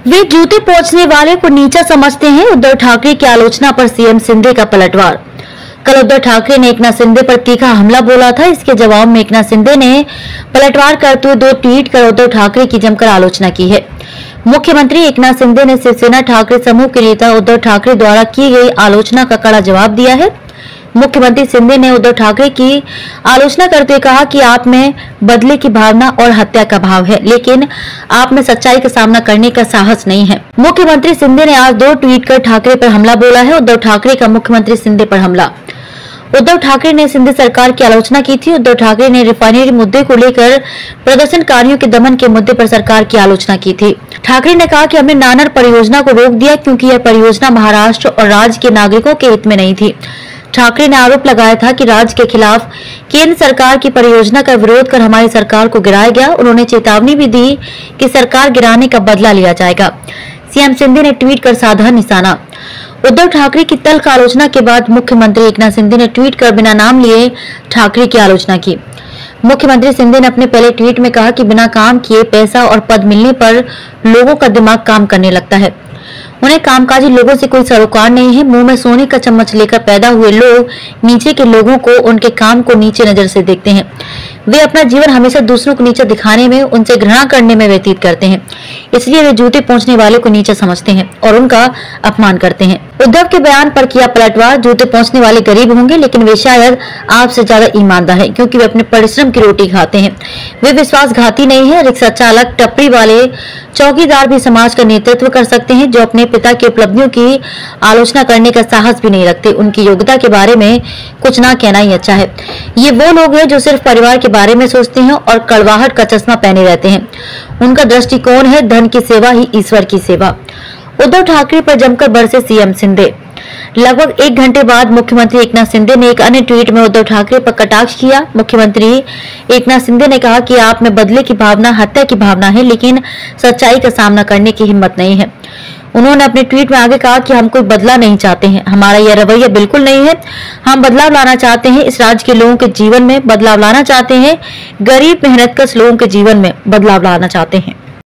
वे जूते पोंछने वाले को नीचा समझते हैं। उद्धव ठाकरे की आलोचना पर सीएम शिंदे का पलटवार। कल उद्धव ठाकरे ने एकनाथ शिंदे पर तीखा हमला बोला था। इसके जवाब में एकनाथ शिंदे ने पलटवार करते हुए 2 ट्वीट कर उद्धव ठाकरे की जमकर आलोचना की है। मुख्यमंत्री एकनाथ शिंदे ने शिवसेना ठाकरे समूह के नेता उद्धव ठाकरे द्वारा की गई आलोचना का कड़ा जवाब दिया है। मुख्यमंत्री शिंदे ने उद्धव ठाकरे की आलोचना करते हुए कहा कि आप में बदले की भावना और हत्या का भाव है, लेकिन आप में सच्चाई का सामना करने का साहस नहीं है। मुख्यमंत्री शिंदे ने आज 2 ट्वीट कर ठाकरे पर हमला बोला है। उद्धव ठाकरे का मुख्यमंत्री शिंदे पर हमला। उद्धव ठाकरे ने शिंदे सरकार की आलोचना की थी। उद्धव ठाकरे ने रिफाइनरी मुद्दे को लेकर प्रदर्शनकारियों के दमन के मुद्दे पर सरकार की आलोचना की थी। ठाकरे ने कहा कि हमने नानर परियोजना को रोक दिया क्योंकि यह परियोजना महाराष्ट्र और राज्य के नागरिकों के हित में नहीं थी। ठाकरे ने आरोप लगाया था कि राज्य के खिलाफ केंद्र सरकार की परियोजना का विरोध कर हमारी सरकार को गिराया गया। उन्होंने चेतावनी भी दी कि सरकार गिराने का बदला लिया जाएगा। सीएम शिंदे ने ट्वीट कर साधा निशाना। उद्धव ठाकरे की तल्ख आलोचना के बाद मुख्यमंत्री एकनाथ शिंदे ने ट्वीट कर बिना नाम लिए ठाकरे की आलोचना की। मुख्यमंत्री शिंदे ने अपने पहले ट्वीट में कहा कि बिना काम किए पैसा और पद मिलने पर लोगों का दिमाग काम करने लगता है। उन्हें कामकाजी लोगों से कोई सरोकार नहीं है। मुंह में सोने का चम्मच लेकर पैदा हुए लोग नीचे के लोगों को, उनके काम को नीचे नजर से देखते हैं। वे अपना जीवन हमेशा दूसरों को नीचा दिखाने में, उनसे घृणा करने में व्यतीत करते हैं। इसलिए वे जूते पोंछने वाले को नीचा समझते हैं और उनका अपमान करते हैं। उद्धव के बयान पर किया पलटवार। जूते पोंछने वाले गरीब होंगे, लेकिन वे शायद आपसे ज्यादा ईमानदार हैं, क्योंकि वे अपने परिश्रम की रोटी खाते हैं। वे विश्वासघाती नहीं है। रिक्शा चालक, टपरी वाले, चौकीदार भी समाज का नेतृत्व कर सकते हैं, जो अपने पिता की उपलब्धियों की आलोचना करने का साहस भी नहीं रखते। उनकी योग्यता के बारे में कुछ ना कहना ही अच्छा है। ये वो लोग हैं जो सिर्फ परिवार के बारे में सोचते हैं और कड़वाहट का चश्मा पहने रहते हैं। उनका दृष्टिकोण है धन की सेवा ही ईश्वर की सेवा। उद्धव ठाकरे पर जमकर बरसे सीएम शिंदे। लगभग 1 घंटे बाद मुख्यमंत्री एकनाथ शिंदे ने एक अन्य ट्वीट में उद्धव ठाकरे पर कटाक्ष किया। मुख्यमंत्री एकनाथ शिंदे ने कहा कि आप में बदले की भावना, हत्या की भावना है, लेकिन सच्चाई का सामना करने की हिम्मत नहीं है। उन्होंने अपने ट्वीट में आगे कहा कि हम कोई बदला नहीं चाहते हैं। हमारा यह रवैया बिल्कुल नहीं है। हम बदलाव लाना चाहते हैं। इस राज्य के लोगों के जीवन में बदलाव लाना चाहते हैं। गरीब, मेहनतकश लोगों के जीवन में बदलाव लाना चाहते हैं।